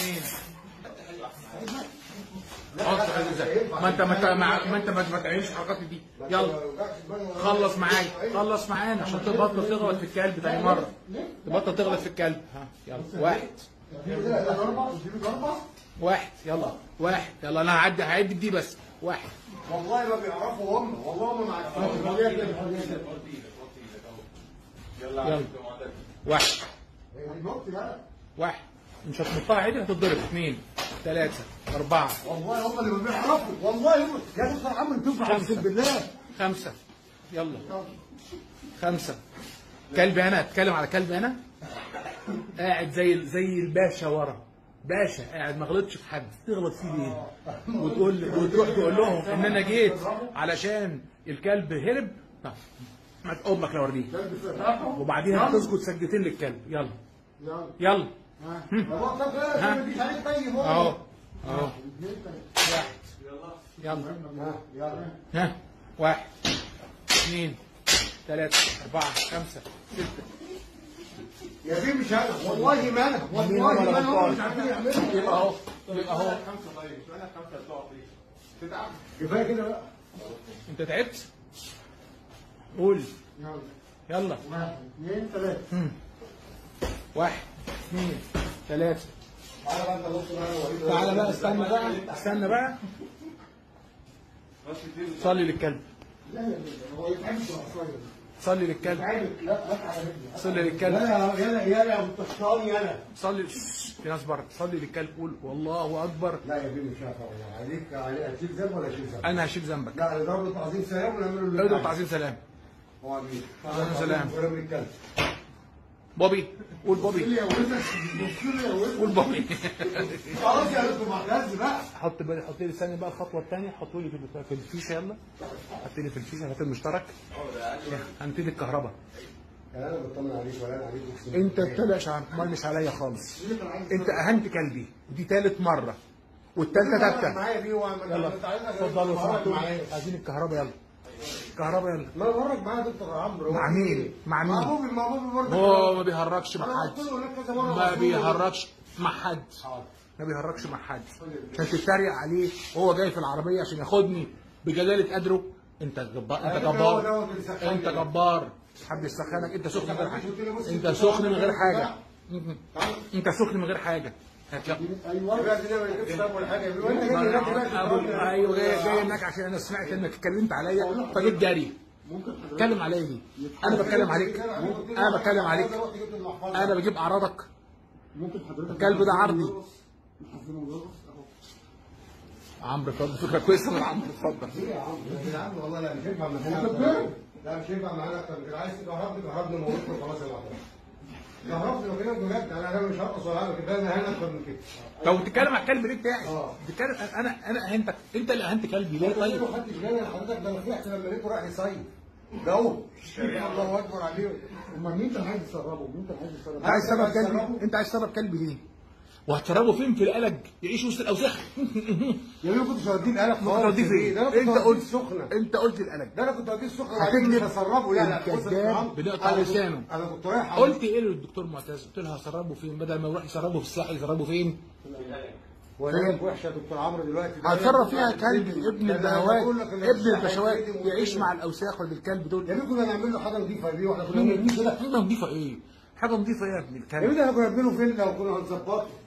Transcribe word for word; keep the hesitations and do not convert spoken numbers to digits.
اثنين. ما انت ما انت ما انت ما تعملش الحركات دي. يلا خلص معايا، خلص معانا عشان تبطل تغلط في الكلب تاني مره. تبطل تغلط في الكلب. ها يلا واحد واحد يلا واحد يلا انا هعدي هعد دي بس واحد. والله ما بيعرفوا هم، والله هم ما عارفين. يلا واحد واحد مش هتنطها عادي هتتضرب. اثنين ثلاثة أربعة. والله هم اللي ما بيعرفوا، والله هم. يا دكتور عمرو تنفع اقسم بالله. خمسة يلا خمسة. كلب انا اتكلم على كلب انا قاعد زي زي الباشا ورا باشا قاعد ما غلطش في حد. تغلط فيه ليه؟ وتقول وتروح تقول لهم ان انا جيت علشان الكلب هرب. ما امك لو اوريك. وبعديها تسجد سجدتين للكلب. يلا يلا ها اهو اهو واحد يلا ها واحد اثنين ثلاثة أربعة خمسة ستة. يا بيه مش انا، والله ما انا، والله ما انا. هم مش عارفين يعملوا. يبقى اهو يبقى اهو خمسة. طيب انا خمسة تقع فيه. تتعب كفايه كده بقى. انت تعبت؟ قول يلا يلا. واحد اثنين ثلاثة. واحد اثنين ثلاثة. تعالى بقى انت بص بقى. تعالى بقى استنى بقى استنى بقى. صلي للكلب. لا لا لا هو يتعبش قصير. صلي للكلب. لا لا تعالى رجلي. صلي للكلب. يلا يلا يلا يا مستشاري يلا. صلي في ناس بره. صلي للكلب قول والله اكبر. لا يا بيه مش هينفع والله. عليك عليك هتشيل ذنب ولا هشيل ذنب؟ انا هشيل ذنبك. لا نضرب له تعظيم سلام ونعمل له اضرب تعظيم سلام. هو امين. تعظيم سلام. ولم الكلب. بوبي قول بوبي. بص لي يا ولد بص لي يا ولد. قول بوبي. خلاص يا دكتور معتز بقى. حط بقى حط لي ثانيه بقى الخطوه الثانيه. حطوا لي في في الفيشه. يلا حط لي في الفيشه. هات المشترك. هنبتدي الكهرباء. انا بطمن عليك ولا انا عليك. انت بتبقاش مش عليا خالص. انت اهنت كلبي ودي ثالث مره والثالثه ثابته. معايا بيه وعمل. يلا اتفضلوا صحتوا عايزين الكهرباء. يلا الكهرباء يلا. ما بهرج معايا يا دكتور عمرو. مع مين؟ مع مين؟ مع بوبي. مع بوبي برضه. هو ما بيهرجش مع حد. ما ما بيهرجش مع حد. ما بيهرجش مع حد. عشان تتريق عليه وهو جاي في العربيه عشان ياخدني بجلاله قدره. انت جبار. انت جبار. انت جبار. حد يسخنك. انت سخن من غير حاجه. انت سخن من غير حاجه. انت سخن من غير حاجه. ايوه ما جبتش ولا حاجه. ايوه جاي جاي هناك عشان انا سمعت انك اتكلمت عليا فجيت جري. اتكلم عليا ليه؟ انا بتكلم عليك. انا بتكلم عليك. انا بجيب اعراضك. الكلب ده عرضي. عمرو اتفضل. فكره كويسه من عمرو. اتفضل. يا عم والله لا مش هينفع معانا. لا مش هينفع معانا اكتر من كده. عايز تكهربني كهربني موتني خلاص يا معلم. كهربني لو كده بجد. انا مش هرقص ولا حاجه كده. انا هنا اكتر من كده. لو بتتكلم على الكلب ليه بتاعي؟ بتتكلم انا انا اهنتك. انت اللي اهنت كلبي ليه طيب؟ ما حدش جاي لحضرتك. ده انا فرحت لما لقيته رايح يصيف. جو الله اكبر عليه. امال مين اللي عايز يسربه؟ مين اللي عايز يسربه؟ انت عايز تسرب كلبي؟ انت عايز تسرب كلبي ليه؟ وهتسربه فين؟ في القلق يعيش وسط الاوساخ. يا بيه كنت هوديه القلق خالص. كنت هوديه فين؟ انت قلت السخنه. انت قلت القلق. ده انا كنت هوديه السخنه. هتكذب. هسربه. لا لا الكذاب بنقطع لسانه. انا كنت رايح. قلت ايه للدكتور معتز؟ قلت له هسربه فين؟ بدل ما يروح يسربه في الساحل يسربه فين؟ ولا وحشه يا دكتور عمرو دلوقتي. هتصرف فيها كلب ابن البهوات ابن البشوات يعيش مع الاوساخ ولا الكلب دول. يا بيه كنا نعمل له حاجه نظيفه يا بيه. واحنا كنا بنعمل كده. حاجه نظيفه ايه؟ حاجه نظيفه ايه يا ابن الكلب؟ يا بيه ده احنا كنا بنعمله فيلا وكنا هنظبطه.